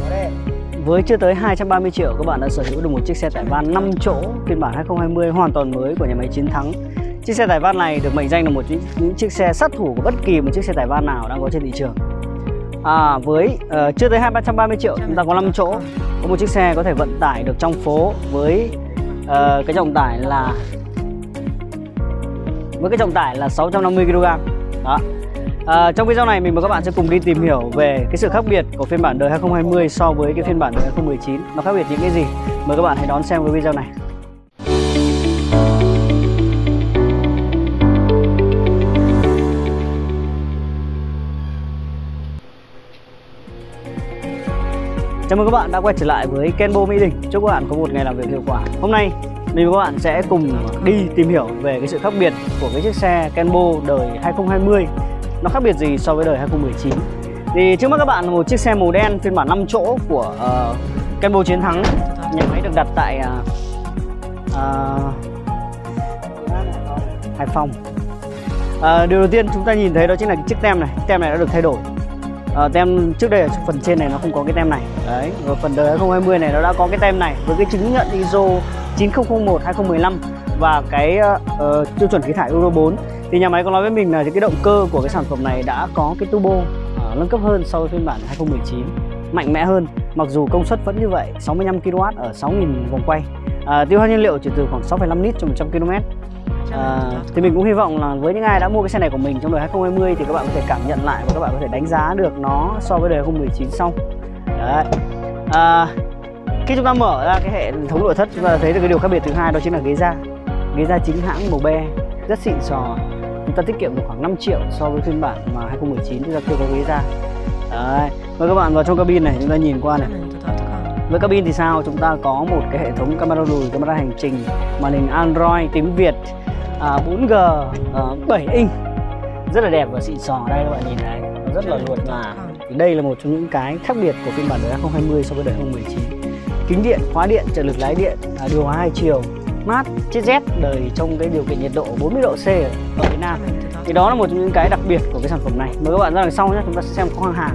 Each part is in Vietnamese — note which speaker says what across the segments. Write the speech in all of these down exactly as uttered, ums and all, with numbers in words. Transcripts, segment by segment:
Speaker 1: Với chưa tới hai trăm ba mươi triệu, các bạn đã sở hữu được một chiếc xe tải van năm chỗ phiên bản hai không hai không hoàn toàn mới của nhà máy Chiến Thắng. Chiếc xe tải van này được mệnh danh là một những, những chiếc xe sát thủ của bất kỳ một chiếc xe tải van nào đang có trên thị trường. À, với uh, chưa tới hai trăm ba mươi triệu, chúng ta có năm chỗ, có một chiếc xe có thể vận tải được trong phố với uh, cái trọng tải là với cái trọng tải là sáu trăm năm mươi ki lô gam. Đó. À, trong video này mình và các bạn sẽ cùng đi tìm hiểu về cái sự khác biệt của phiên bản đời hai không hai không so với cái phiên bản đời hai không một chín. Nó khác biệt những cái gì? Mời các bạn hãy đón xem cái video này. Chào mừng các bạn đã quay trở lại với Kenbo Mỹ Đình. Chúc các bạn có một ngày làm việc hiệu quả. Hôm nay mình và các bạn sẽ cùng đi tìm hiểu về cái sự khác biệt của cái chiếc xe Kenbo đời hai không hai không. Nó khác biệt gì so với đời hai không một chín. Thì trước mắt các bạn là một chiếc xe màu đen phiên bản năm chỗ của uh, Kenbo Chiến Thắng. Nhà máy được đặt tại uh, uh, Hải Phòng. uh, Điều đầu tiên chúng ta nhìn thấy đó chính là cái chiếc tem này. Tem này đã được thay đổi. uh, Tem trước đây ở phần trên này nó không có cái tem này. Đấy. Và phần đời hai không hai không này nó đã có cái tem này với cái chứng nhận i ét ô chín không không một hai không một năm và cái uh, tiêu chuẩn khí thải Euro bốn. Thì nhà máy có nói với mình là cái động cơ của cái sản phẩm này đã có cái turbo uh, nâng cấp hơn so với phiên bản hai không một chín, mạnh mẽ hơn, mặc dù công suất vẫn như vậy, sáu mươi lăm ki lô oát ở sáu nghìn vòng quay. uh, Tiêu hao nhiên liệu chỉ từ khoảng sáu phẩy năm lít cho một trăm ki lô mét. uh, Thì mình cũng hy vọng là với những ai đã mua cái xe này của mình trong đời hai không hai không thì các bạn có thể cảm nhận lại và các bạn có thể đánh giá được nó so với đời hai không một chín xong. Đấy. Uh, Khi chúng ta mở ra cái hệ thống nội thất, chúng ta thấy được cái điều khác biệt thứ hai, đó chính là ghế da. Ghế da chính hãng màu be, rất xịn sò. Chúng ta tiết kiệm được khoảng năm triệu so với phiên bản mà hai không một chín chúng ta chưa có ghế da. Đấy. Mời các bạn vào trong cabin này, chúng ta nhìn qua này. Với cabin thì sao? Chúng ta có một cái hệ thống camera lùi, camera hành trình, màn hình Android, tiếng Việt, à, bốn G, à, bảy inch, rất là đẹp và xịn sò. Đây các bạn nhìn này, rất là luột là. Thì đây là một trong những cái khác biệt của phiên bản đời hai không hai không so với đời hai không một chín. Kính điện, khóa điện, trợ lực lái điện, à, điều hòa hai chiều, mát, chiếc Z đời trong cái điều kiện nhiệt độ bốn mươi độ C ở Việt Nam. Thì đó là một trong những cái đặc biệt của cái sản phẩm này. Mời các bạn ra đằng sau nhé, chúng ta sẽ xem khoang hàng.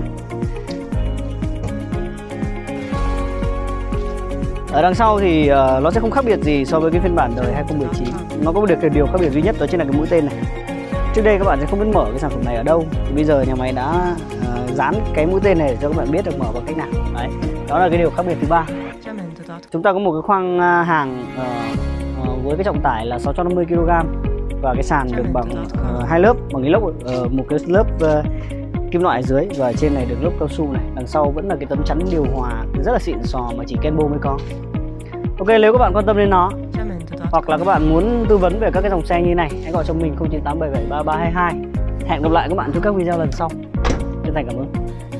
Speaker 1: Ở đằng sau thì uh, nó sẽ không khác biệt gì so với cái phiên bản đời hai không một chín. Nó có một điều, điều khác biệt duy nhất, đó chính là cái mũi tên này. Trước đây các bạn sẽ không biết mở cái sản phẩm này ở đâu. Thì bây giờ nhà máy đã uh, dán cái mũi tên này để cho các bạn biết được mở bằng cách nào. Đấy. Đó là cái điều khác biệt thứ ba. Chúng ta có một cái khoang hàng uh, uh, với cái trọng tải là sáu trăm năm mươi ki lô gam và cái sàn được bằng uh, hai lớp, bằng inox, uh, một cái lớp uh, kim loại ở dưới và trên này được lớp cao su này. Đằng sau vẫn là cái tấm chắn điều hòa rất là xịn sò mà chỉ Kenbo mới có. Ok, nếu các bạn quan tâm đến nó hoặc là các bạn muốn tư vấn về các cái dòng xe như này, hãy gọi cho mình không chín tám bảy bảy ba ba hai hai. Hẹn gặp lại các bạn trong các video lần sau. Chân thành cảm ơn.